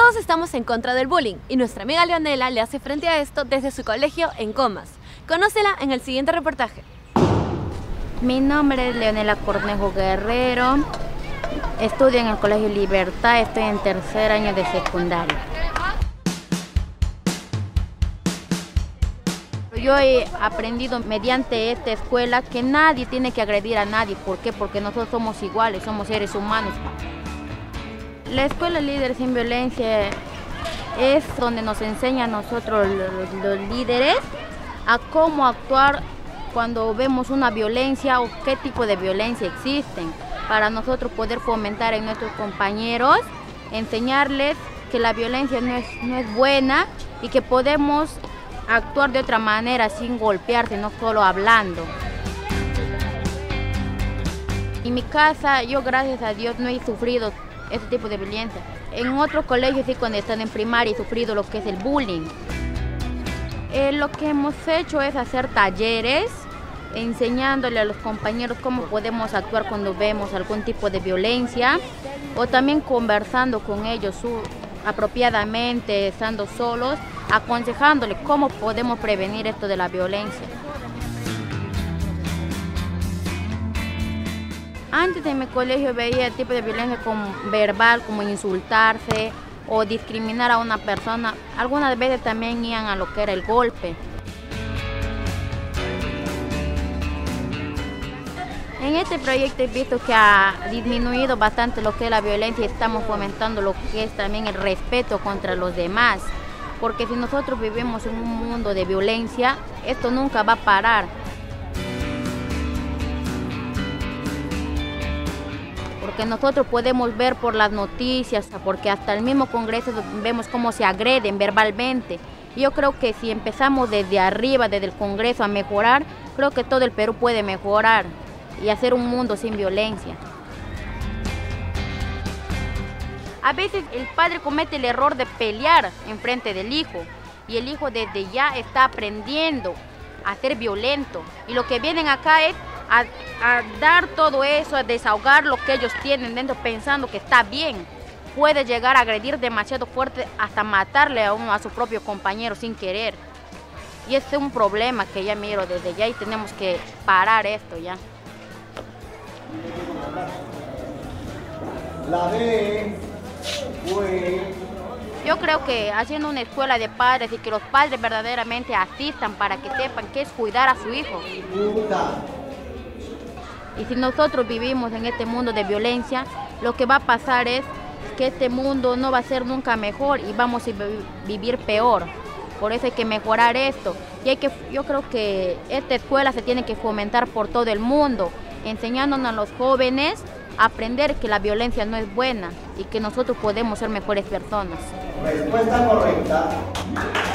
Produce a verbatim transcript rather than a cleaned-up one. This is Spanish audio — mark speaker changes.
Speaker 1: Todos estamos en contra del bullying y nuestra amiga Leonela le hace frente a esto desde su colegio en Comas. Conócela en el siguiente reportaje.
Speaker 2: Mi nombre es Leonela Cornejo Guerrero, estudio en el Colegio Libertad, estoy en tercer año de secundaria. Yo he aprendido mediante esta escuela que nadie tiene que agredir a nadie. ¿Por qué? Porque nosotros somos iguales, somos seres humanos. La escuela Líderes sin Violencia es donde nos enseña a nosotros los, los líderes a cómo actuar cuando vemos una violencia o qué tipo de violencia existen, para nosotros poder fomentar en nuestros compañeros, enseñarles que la violencia no es, no es buena y que podemos actuar de otra manera sin golpearse, no solo hablando. En mi casa, yo gracias a Dios no he sufrido este tipo de violencia. En otros colegios sí, cuando están en primaria, he sufrido lo que es el bullying. Eh, lo que hemos hecho es hacer talleres, enseñándole a los compañeros cómo podemos actuar cuando vemos algún tipo de violencia, o también conversando con ellos su, apropiadamente, estando solos, aconsejándole cómo podemos prevenir esto de la violencia. Antes en mi colegio veía el tipo de violencia como verbal, como insultarse o discriminar a una persona. Algunas veces también iban a lo que era el golpe. En este proyecto he visto que ha disminuido bastante lo que es la violencia y estamos fomentando lo que es también el respeto contra los demás. Porque si nosotros vivimos en un mundo de violencia, esto nunca va a parar. Porque nosotros podemos ver por las noticias, porque hasta el mismo Congreso vemos cómo se agreden verbalmente. Yo creo que si empezamos desde arriba, desde el Congreso a mejorar, creo que todo el Perú puede mejorar y hacer un mundo sin violencia. A veces el padre comete el error de pelear en frente del hijo y el hijo desde ya está aprendiendo a ser violento. Y lo que vienen acá es a, a dar todo eso, a desahogar lo que ellos tienen dentro pensando que está bien. Puede llegar a agredir demasiado fuerte hasta matarle a uno, a su propio compañero sin querer. Y ese es un problema que ya miro desde ya y tenemos que parar esto ya.
Speaker 3: La B fue...
Speaker 2: Yo creo que haciendo una escuela de padres y que los padres verdaderamente asistan para que sepan qué es cuidar a su hijo. Y si nosotros vivimos en este mundo de violencia, lo que va a pasar es que este mundo no va a ser nunca mejor y vamos a vivir peor. Por eso hay que mejorar esto. Y hay que, yo creo que esta escuela se tiene que fomentar por todo el mundo, enseñándonos a los jóvenes a aprender que la violencia no es buena y que nosotros podemos ser mejores personas.
Speaker 3: Respuesta correcta.